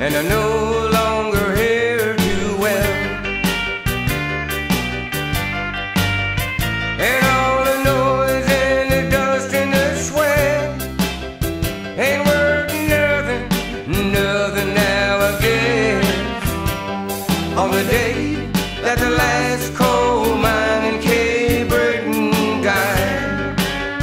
and I no longer hear too well. And all the noise and the dust and the sweat ain't worth nothing, nothing now, I guess. On the day that the last coal mine in Cape Breton died,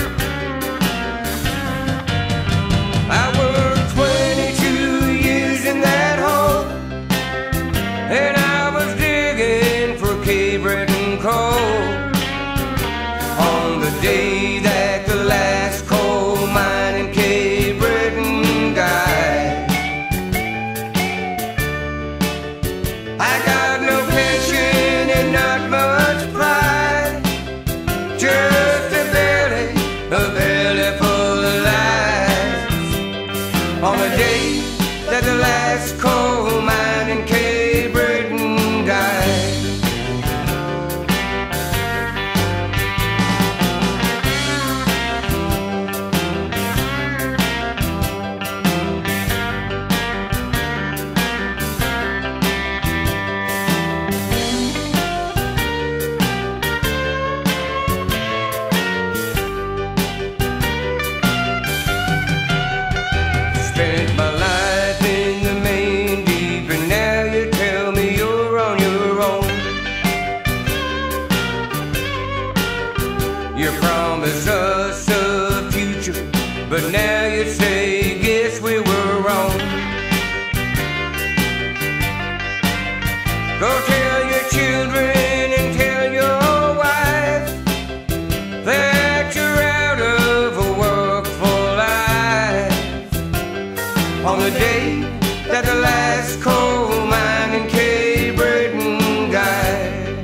I worked 22 years in that hole, and I was digging for Cape Breton coal. On the day that the last coal mine in Cape Breton died, I got no pension and not much pride, just a belly full of lies. On the day that the last coal mine in Cape Breton died, spent my life in the main deep, and now you tell me you're on your own. You promised us a future, but now you say, guess we were wrong. Go tell your children and tell your wife that you're out of a work for life. On the day that the last coal mine in Cape Breton died,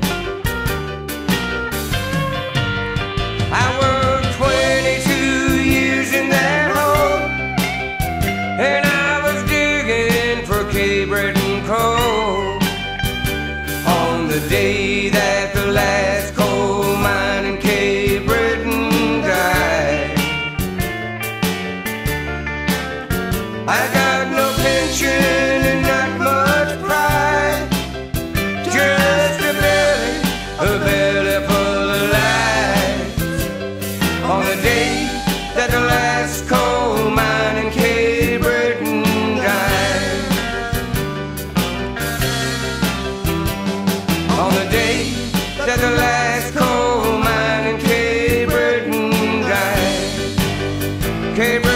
I worked 22 years in that hole, and I was digging for Cape Breton coal. On the day that the last coal mine in Cape Breton died, I got no pension and not much pride, just a belly full of lies. On the day that the last coal mine in Cape Breton died, on the day that the last coal mine in Cape Breton died, Cape